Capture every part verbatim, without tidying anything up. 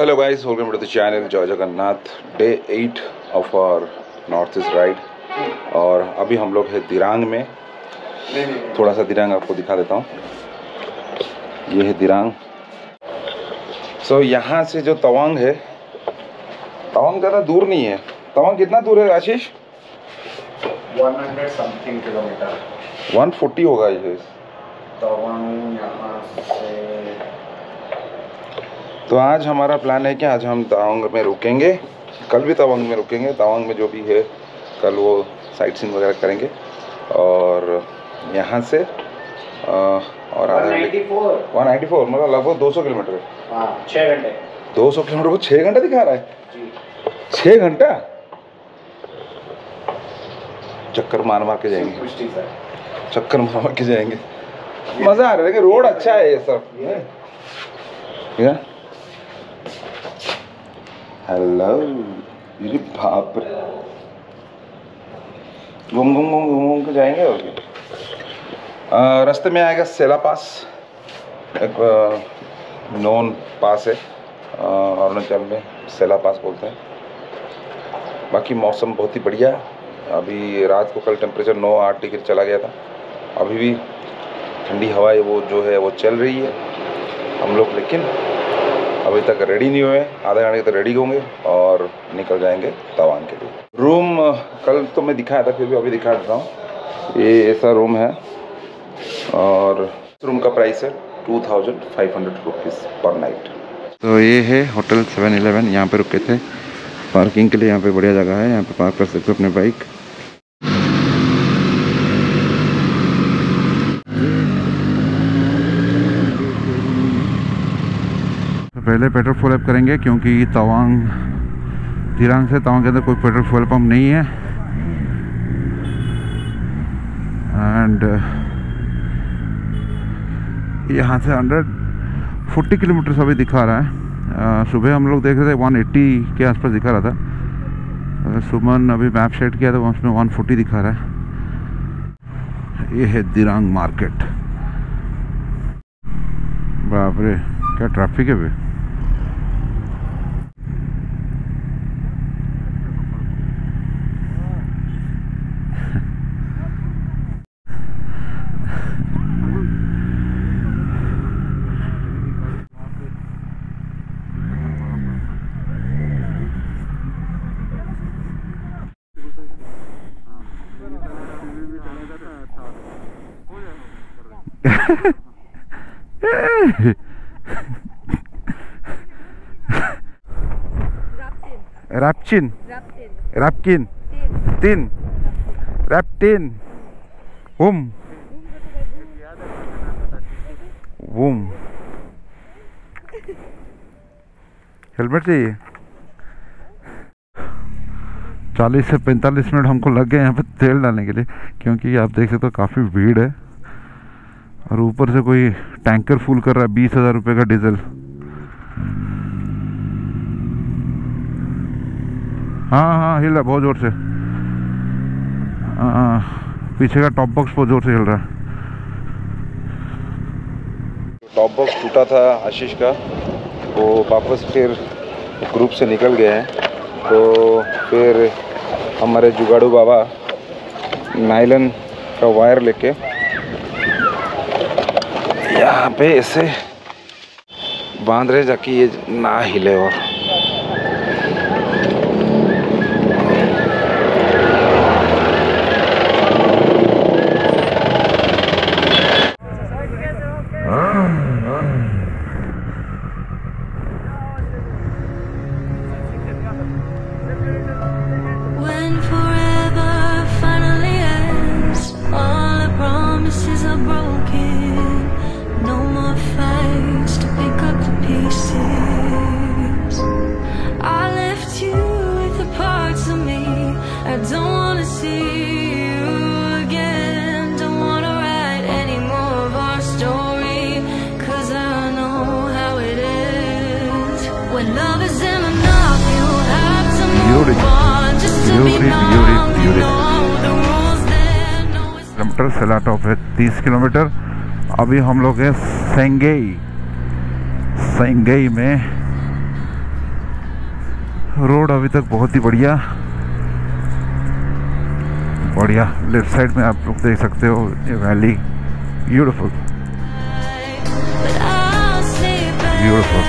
Hello guys, welcome to the channel Jai Jagannath. Day eight of our north east ride और अभी हम लोग है दिरांग में। थोड़ा सा दिरांग आपको दिखा देता हूँ। ये है दिरांग। सो so, यहाँ से जो तवांग है, तवांग ज़्यादा दूर नहीं है। तवांग कितना दूर है Ashish? One hundred something kilometre. One forty होगा ये तवांग यहाँ से। तो आज हमारा प्लान है कि आज हम तवांग में रुकेंगे। कल भी तवांग में रुकेंगे। तवांग में जो भी है कल वो साइट सीइंग वगैरह करेंगे और यहाँ से आ, और one ninety four one ninety four मतलब लगभग दो सौ किलोमीटर है। हाँ, छः घंटे। दो सौ किलोमीटर को छः घंटा दिखा रहा है जी। छः घंटा चक्कर मार मार के जाएंगे। चक्कर मार मार के जाएंगे। मज़ा आ रहा है कि रोड अच्छा है ये सब। क्या हेलो, ये बाप रे, घूम घूम घूम घूम घूम के जाएंगे। और रास्ते में आएगा सेला पास, एक नॉन पास है अरुणाचल में, सेला पास बोलते हैं। बाकी मौसम बहुत ही बढ़िया है। अभी रात को कल टेम्परेचर नौ आठ डिग्री चला गया था। अभी भी ठंडी हवाएं वो जो है वो चल रही है। हम लोग लेकिन अभी तक रेडी नहीं हुए। आधे घंटे तक रेडी होंगे और निकल जाएंगे तवांग के लिए। रूम कल तो मैं दिखाया था, फिर भी अभी दिखा देता हूँ। ये ऐसा रूम है और रूम का प्राइस है two thousand five hundred rupees per night. तो ये है होटल सेवन इलेवन। यहाँ पे रुके थे पार्किंग के लिए। यहाँ पे बढ़िया जगह है, यहाँ पे पार्क कर सकते हो अपने बाइक। पहले पेट्रोल फुल अप करेंगे क्योंकि तवांग दिरांग से तवांग के अंदर कोई पेट्रोल फुल पंप नहीं है। एंड यहाँ से हंड्रेड फोर्टी किलोमीटर अभी दिखा रहा है। सुबह हम लोग देख रहे थे वन एट्टी के आसपास दिखा रहा था। सुमन अभी मैप सेट किया था, उसमें वन फोर्टी दिखा रहा है। ये है दिरांग मार्केट। बाप रे, क्या ट्रैफिक है भाई। रैप्चिन रैपकिन तीन रैप्टिन वुम वुम। हेलमेट चाहिए। चालीस से पैंतालीस मिनट हमको लग गए यहाँ पे तेल डालने के लिए, क्योंकि आप देख सकते हो काफ़ी भीड़ है और ऊपर से कोई टैंकर फुल कर रहा है बीस हज़ार रुपये का डीजल। हाँ हाँ हिल रहा बहुत ज़ोर से। आ, पीछे का टॉप बॉक्स बहुत ज़ोर से हिल रहा है। टॉप बॉक्स टूटा था आशीष का, वो वापस फिर ग्रुप से निकल गए हैं। तो फिर हमारे जुगाड़ू बाबा नायलन का वायर लेके यहाँ पे ऐसे बांध रहे ताकि ये ना हिले। और किलोमीटर सेला टॉप है तीस किलोमीटर। अभी हम लोग हैं सेंगई। सेंगई में रोड अभी तक बहुत ही बढ़िया बढ़िया। लेफ्ट साइड में आप लोग देख सकते हो ये valley, beautiful beautiful.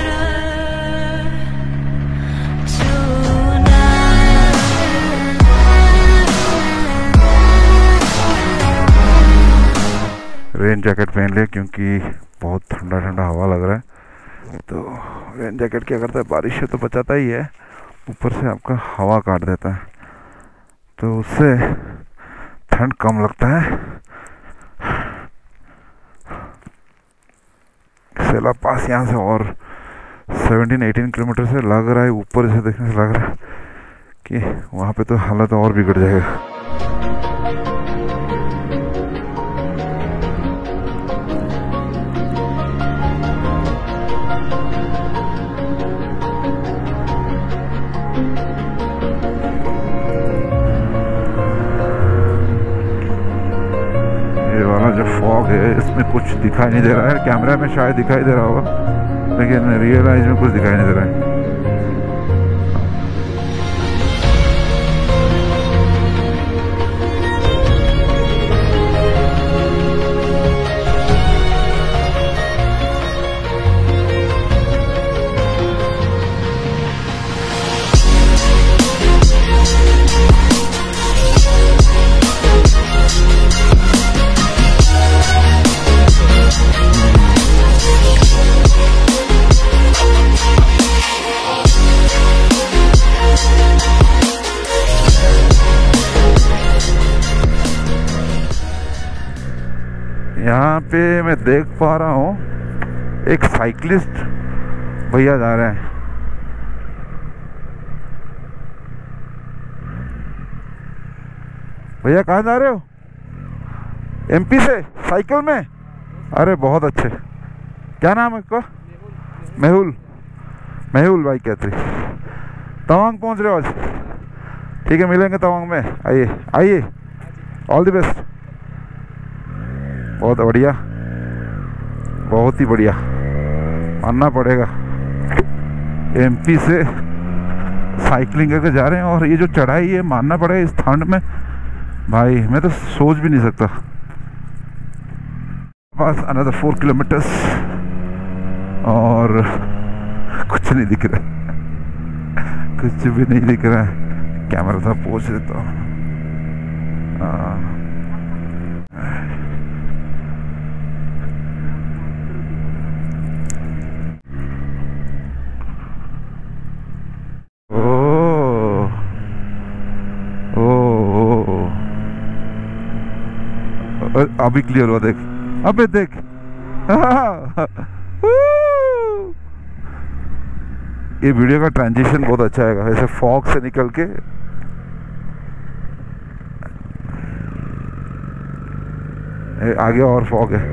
Rain jacket पहन लिया क्योंकि बहुत ठंडा ठंडा हवा लग रहा है। तो रेन जैकेट क्या करता है, बारिश से तो बचाता ही है, ऊपर से आपका हवा काट देता है, तो उससे ठंड कम लगता है। सेला पास यहाँ से और सत्रह अठारह किलोमीटर से लग रहा है, ऊपर से देखने से लग रहा है कि वहाँ पे तो हालत और बिगड़ जाएगा। जो फॉग है इसमें कुछ दिखाई नहीं दे रहा है, कैमरा में शायद दिखाई दे रहा होगा लेकिन रियलाइज में कुछ दिखाई नहीं दे रहा है। यहाँ पे मैं देख पा रहा हूँ एक साइकिलिस्ट भैया जा रहे हैं। भैया कहाँ जा रहे हो? एमपी से साइकिल में? अरे बहुत अच्छे। क्या नाम है इसका? मेहुल। मेहुल भाई कहते तवांग पहुँच रहे हो आज? ठीक है, मिलेंगे तवांग में। आइए आइए, ऑल द बेस्ट। बहुत बढ़िया, बहुत ही बढ़िया, मानना पड़ेगा। एमपी से साइकिलिंग करके जा रहे हैं और ये जो चढ़ाई है, मानना पड़ेगा इस ठंड में भाई मैं तो सोच भी नहीं सकता। बस अनदर फोर किलोमीटर्स और कुछ नहीं दिख रहा है, कुछ भी नहीं दिख रहा है। कैमरा था पहुँच देता हूँ। अभी क्लियर हुआ, देख अबे देख। ये वीडियो का ट्रांजिशन बहुत अच्छा आएगा, ऐसे फॉग से निकल के आगे और फॉग है।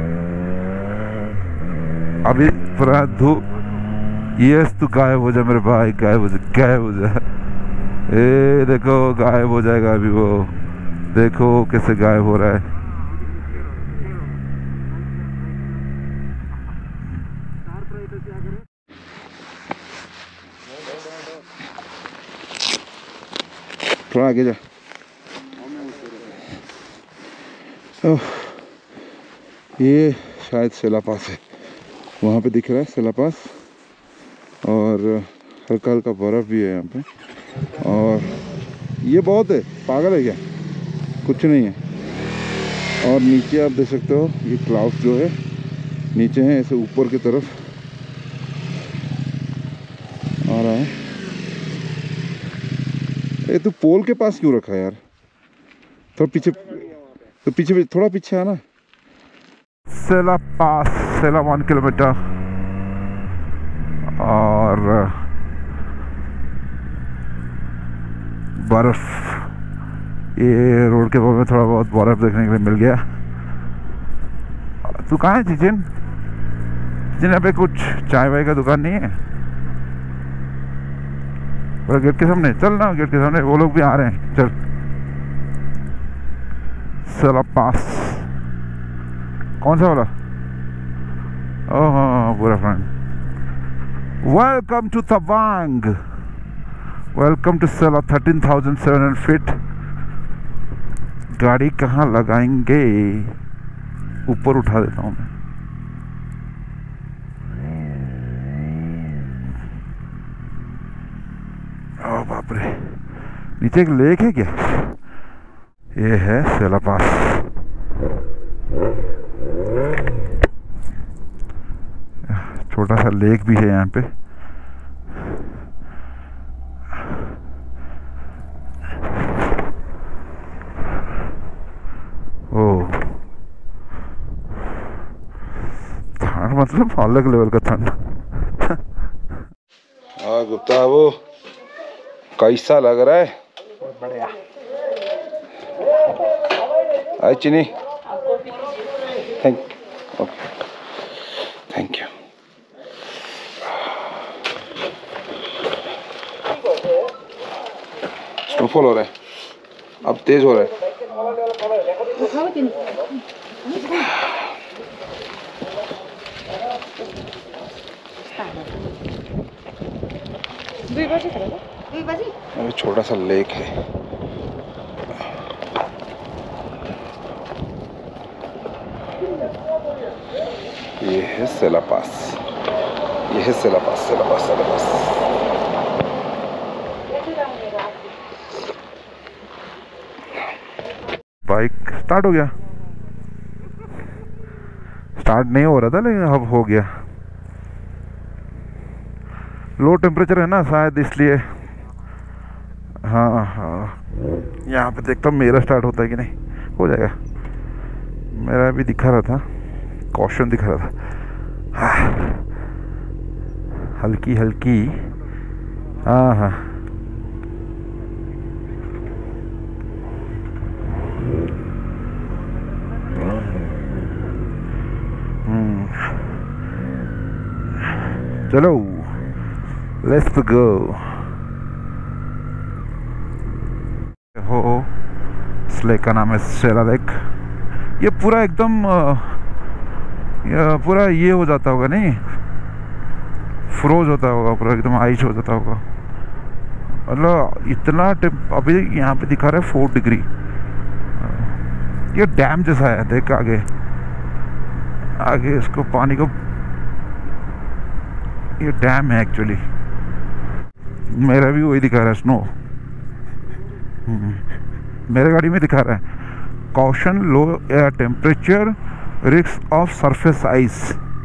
अभी पूरा धूप। यस तू गायब हो जा मेरे भाई, गायब हो जा, गायब हो जा। ए देखो गायब हो जाएगा अभी वो, देखो कैसे गायब हो रहा है। थोड़ा आगे जा। ओह, ये शायद सेला पास है, वहाँ पे दिख रहा है सेला पास, और हल्का हल्का बर्फ़ भी है यहाँ पे। और ये बहुत है, पागल है क्या? कुछ नहीं है। और नीचे आप देख सकते हो ये क्लाउड जो है नीचे है, ऐसे ऊपर की तरफ आ रहा है। ये तो पोल के पास क्यों रखा है यार? थोड़ा पीछे, तो पीछे थोड़ा पीछे आना। सेला पास, सेला वन किलोमीटर और बर्फ। ये रोड के बगल में थोड़ा बहुत बर्फ देखने के लिए मिल गया। तू कहाँ है चिचिन? चिचिन यहाँ पे कुछ चाय वाय का दुकान नहीं है? गेट के सामने चल ना, गेट के सामने वो लोग भी आ रहे हैं। चल सेला पास कौन सा वाला? ओह हाँ पूरा friend. Welcome to Tawang. Welcome to Sela thirteen thousand seven hundred feet. गाड़ी कहाँ लगाएंगे? ऊपर उठा देता हूँ मैं। ओ बाप रे, नीचे एक लेक है क्या? ये है सेला पास। छोटा सा लेक भी है यहाँ पे। ओ ठंड मतलब अलग लेवल का ठंड। हाँ गुप्ता वो कैसा लग रहा है? बहुत बढ़िया। आई चीनी, thank okay thank you. Snowfall हो रहा है, अब तेज हो रहा है। अरे छोटा सा लेक है। ये है सेला पास, ये है सेला पास, सेला पास, सेला पास। बाइक स्टार्ट हो गया? स्टार्ट नहीं हो रहा था लेकिन अब हो गया। लो टेम्परेचर है ना शायद, इसलिए। हाँ हाँ, यहाँ पे देखता हूँ मेरा स्टार्ट होता है कि नहीं। हो जाएगा। मेरा भी दिखा रहा था, कॉशन दिखा रहा था। हाँ, हल्की हल्की। हाँ हाँ, हम्म, चलो लेट्स गो। हो इस लेक का नाम है सेला लेक। ये पूरा एकदम ये पूरा ये हो जाता होगा नहीं, फ्रोज होता होगा पूरा, एकदम आइस हो जाता होगा। मतलब इतना टेम्प अभी यहाँ पे दिखा रहा है फोर डिग्री। ये डैम जैसा है, देख आगे आगे इसको पानी को, ये डैम है एक्चुअली। मेरा भी वही दिखा रहा है, स्नो। मेरे गाड़ी में दिखा रहा है caution low air temperature, risk of surface ice.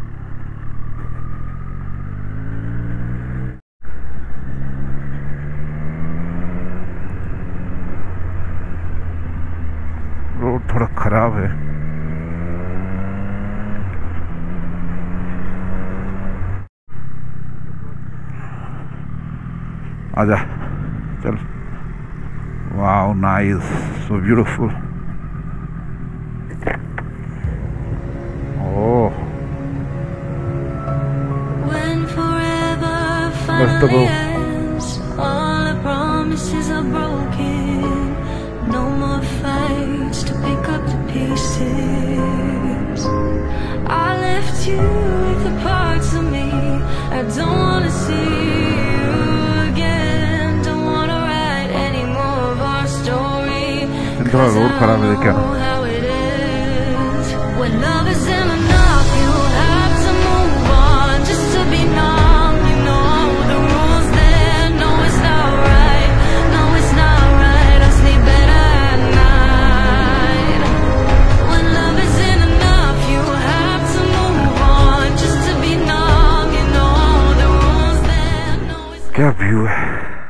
Road थोड़ा खराब है। आजा चल। Wow nice, so beautiful. Oh मस्त go. All the promises are broken. No more fights to pick up the pieces. I left you with the parts of me I don't wanna see you again. Don't wanna write any more of our story. थोड़ा road खराब है क्या? How it is when love isn't enough, you have to move on just to be numb. You know the rules there. No, it's not right. No, it's not right. I sleep better at night. When love isn't enough, you have to move on just to be numb. You know the rules there. No, it's क्या view है,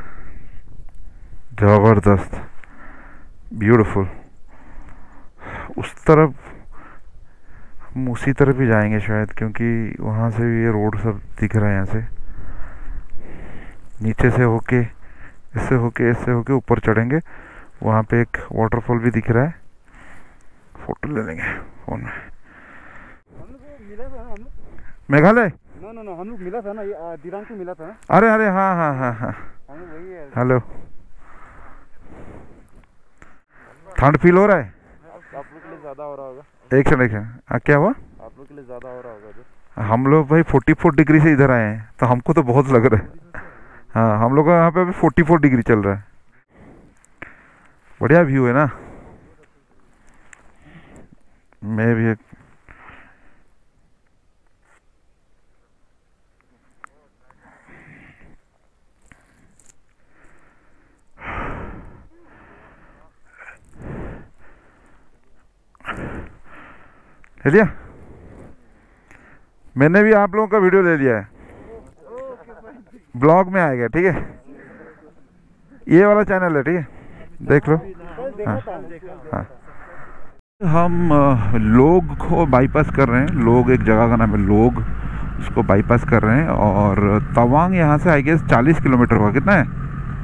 जबरदस्त, beautiful. उस तरफ हम उसी तरफ भी जाएंगे शायद, क्योंकि वहाँ से ये रोड सब दिख रहा है। यहाँ से नीचे से होके, इससे होके, इससे होके ऊपर चढ़ेंगे। वहाँ पे एक वाटरफॉल भी दिख रहा है, फोटो ले लेंगे फोन में। मेघालय? नो नो नो, हम लोग मिला था ना, ये दिरांग को मिला था ना। अरे अरे हाँ हाँ हाँ हाँ, हम लोग वही है। हेलो। ठंड फील हो रहा है? आप लोग के लिए ज्यादा हो रहा होगा। एक सेकंड, एक सेकंड, हाँ क्या हुआ? आप लोग के लिए ज्यादा हो रहा होगा जो। हम लोग भाई फोर्टी फोर डिग्री से इधर आए हैं, तो हमको तो बहुत लग रहा है। हाँ, हम लोग का यहाँ पे अभी फोर्टी फोर डिग्री चल रहा है। बढ़िया व्यू है ना। मैं भी एक ले लिया। मैंने भी आप लोगों का वीडियो ले लिया है, ब्लॉग में आएगा, ठीक है। ये वाला चैनल है, ठीक है, देख लो। हाँ हाँ। हम अ, लोग को बाईपास कर रहे हैं। लोग एक जगह का नाम है लोग, उसको बाईपास कर रहे हैं। और तवांग यहाँ से आई गेस चालीस किलोमीटर होगा। कितना है?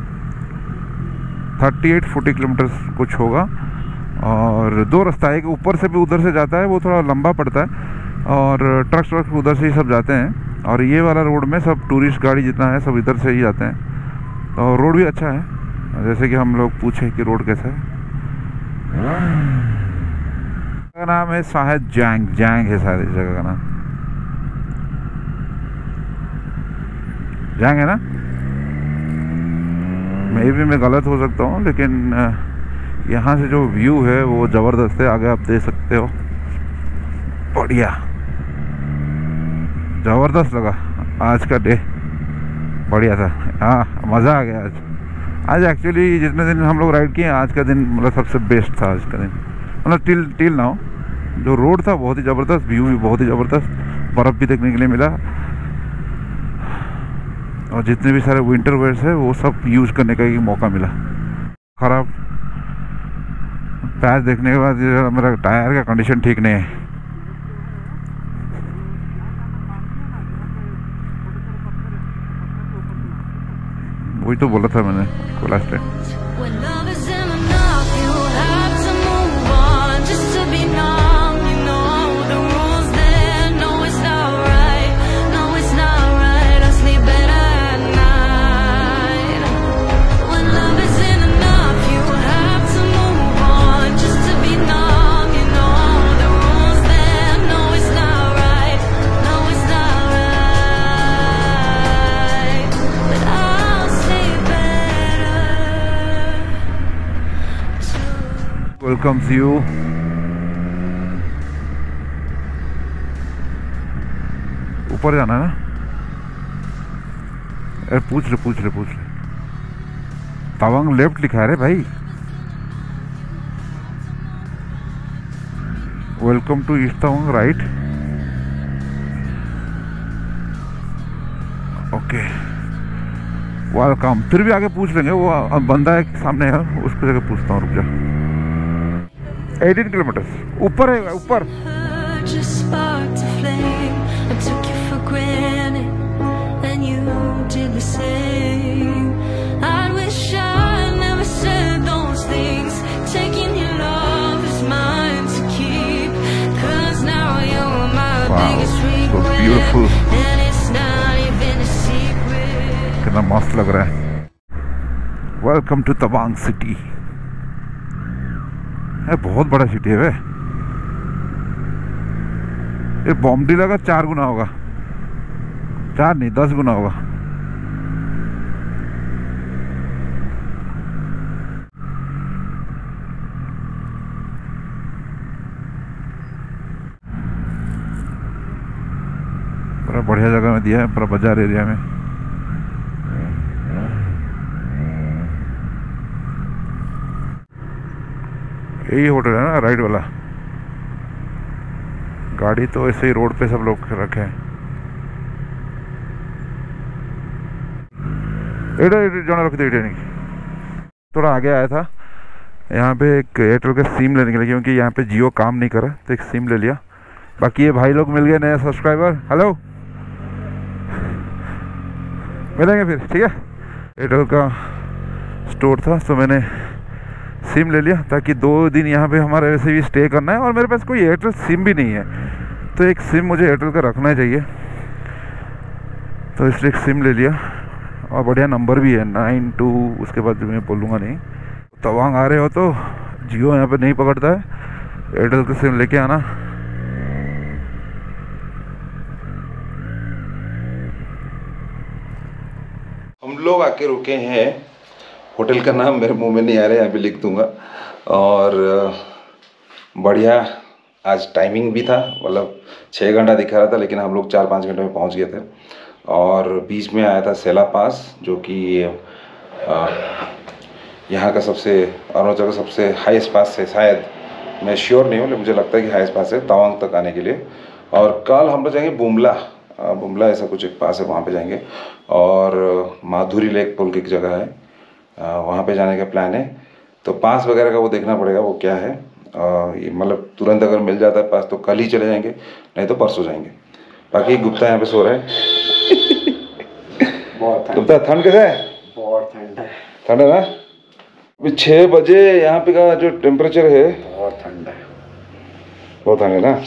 थर्टी एट फोर्टी किलोमीटर कुछ होगा। और दो रास्ता है, एक ऊपर से भी उधर से जाता है, वो थोड़ा लंबा पड़ता है, और ट्रक ट्रक उधर से ही सब जाते हैं। और ये वाला रोड में सब टूरिस्ट गाड़ी जितना है सब इधर से ही जाते हैं। तो रोड भी अच्छा है। जैसे कि हम लोग पूछे कि रोड कैसा है। का नाम है शायद जैंग जैंग है शायद इस जगह का नाम। जैंग है ना? मे भी मैं गलत हो सकता हूँ, लेकिन यहाँ से जो व्यू है वो ज़बरदस्त है। आगे आप देख सकते हो। बढ़िया, ज़बरदस्त लगा आज का डे, बढ़िया था। हाँ, मज़ा आ गया आज। आज एक्चुअली जितने दिन हम लोग राइड किए, आज का दिन मतलब सबसे बेस्ट था। आज का दिन मतलब टिल टिल ना हो, जो रोड था बहुत ही ज़बरदस्त, व्यू भी बहुत ही ज़बरदस्त, बर्फ़ भी देखने के लिए मिला। और जितने भी सारे विंटर वेयर्स है वो सब यूज़ करने का एक मौका मिला। ख़राब पैच देखने के बाद मेरा टायर का कंडीशन ठीक नहीं है। वही तो बोला था मैंने को last time. When love is in enough, you have to move on just to be numb. You know the rules there. No, it's not right. No, it's not right. I sleep better at night. When love is in enough, you have to move on just to be numb. You know the rules there. No, it's not right. No, it's not right. But I'll stay better. Welcomes you. ऊपर जाना है ना? अरे पूछ ले पूछ ले पूछ ले। तवांग लेफ्ट लिखा है रे भाई। Welcome to east Tawang right. Okay, welcome. फिर भी आगे पूछ लेंगे, वो बंदा है सामने है, उसको जगह पूछता हूँ। रुक जा। अठारह किलोमीटर ऊपर है, ऊपर। Just sparked a flame. I took you for granted, and you did the same. I wish I never said those things. Taking your love is mine to keep. 'Cause now you're my Wow, biggest so regret, beautiful. and it's not even a secret. कितना मस्त लग रहा है। Welcome to Tawang city. है बहुत बड़ा city है वे। ये बॉम्बडिला का चार गुना होगा। चार नहीं, दस गुना होगा। बड़ा बढ़िया जगह में दिया है, पूरा बाजार एरिया में। यही होटल है ना राइट वाला। गाड़ी तो ऐसे ही रोड पे सब लोग रखे हैं। एडा जाना रख दे। नहीं, थोड़ा आगे आया था, यहाँ पे एक एयरटेल का सिम लेने के लिए, क्योंकि यहाँ पे जियो काम नहीं कर रहा, तो एक सिम ले लिया। बाकी ये भाई लोग मिल गए नए सब्सक्राइबर। हेलो, मिलेंगे फिर, ठीक है। एयरटेल का स्टोर था तो मैंने सिम ले लिया, ताकि दो दिन यहाँ पे हमारे वैसे भी स्टे करना है। और मेरे पास कोई एयरटेल सिम भी नहीं है, तो एक सिम मुझे एयरटेल का रखना ही चाहिए, तो इसलिए एक सिम ले लिया। और बढ़िया नंबर भी है नाइन टू, उसके बाद मैं बोलूँगा नहीं। तवांग आ रहे हो तो जियो यहाँ पे नहीं पकड़ता है, एयरटेल का सिम लेके आना। हम लोग आके रुके हैं, होटल का नाम मेरे मुंह में नहीं आ रहा है, यहाँ पे लिख दूंगा। और बढ़िया आज टाइमिंग भी था, मतलब छः घंटा दिखा रहा था लेकिन हम लोग चार पाँच घंटे में पहुँच गए थे। और बीच में आया था सेला पास, जो कि यहाँ का सबसे, अरुणाचल का सबसे हाईएस्ट पास है शायद, मैं श्योर नहीं हूँ लेकिन मुझे लगता है कि हाईएस्ट पास है तवांग तक आने के लिए। और कल हम लोग जाएंगे बुमला, बुमला ऐसा कुछ एक पास है, वहाँ पे जाएंगे। और माधुरी लेक बोल के एक जगह है, वहाँ पे जाने का प्लान है। तो पास वगैरह का वो देखना पड़ेगा वो क्या है, मतलब तुरंत अगर मिल जाता है पास तो कल ही चले जाएंगे, नहीं तो परसों जाएंगे। बाकी गुप्ता यहाँ पे सो रहा है। बहुत गुप्ता ठंड कैसा है? बहुत ठंड है। ठंड है ना? अभी छः बजे यहाँ पे का जो टेम्परेचर है बहुत ठंड है, बहुत ठंड है ना।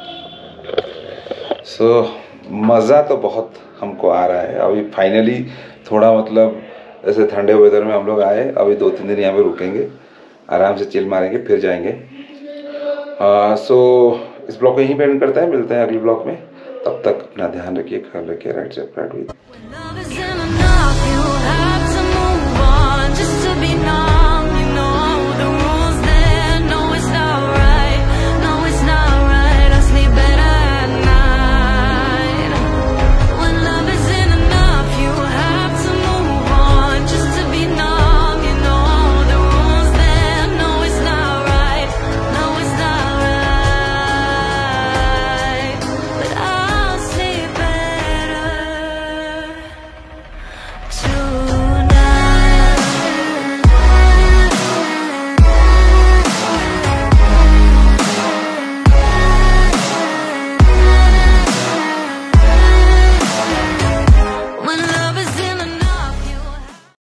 सो so, मज़ा तो बहुत हमको आ रहा है अभी फाइनली, थोड़ा मतलब ऐसे ठंडे वेदर में हम लोग आए। अभी दो तीन दिन यहाँ पे रुकेंगे, आराम से चिल मारेंगे, फिर जाएंगे। सो so, इस ब्लॉग को यहीं पे एंड करते हैं, मिलते हैं अगले ब्लॉग में। तब तक अपना ध्यान रखिए, ख्याल रखिए। राइट से राइट विद।